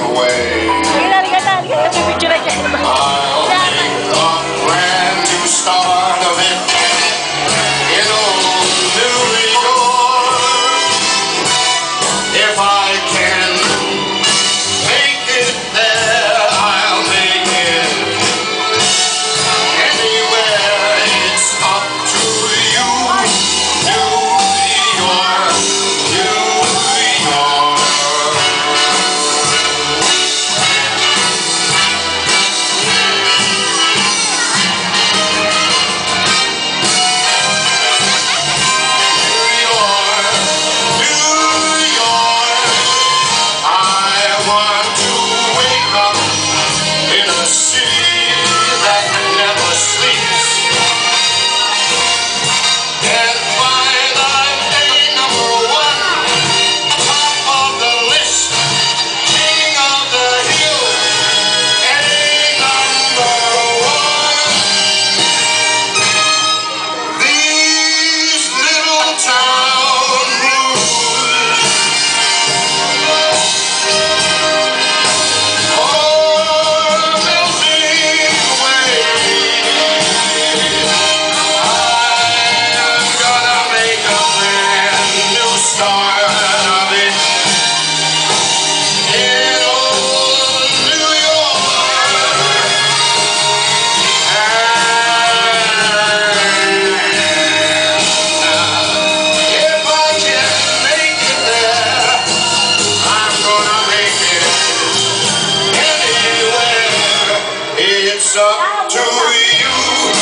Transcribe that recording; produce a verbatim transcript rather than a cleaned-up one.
away. Halika, halika na, halika na, pipicture na dyan. I'll make a brand new start of it in old New York. If I can make it there, I'll make it anywhere. It's up to you, New York, New York. It's up to you.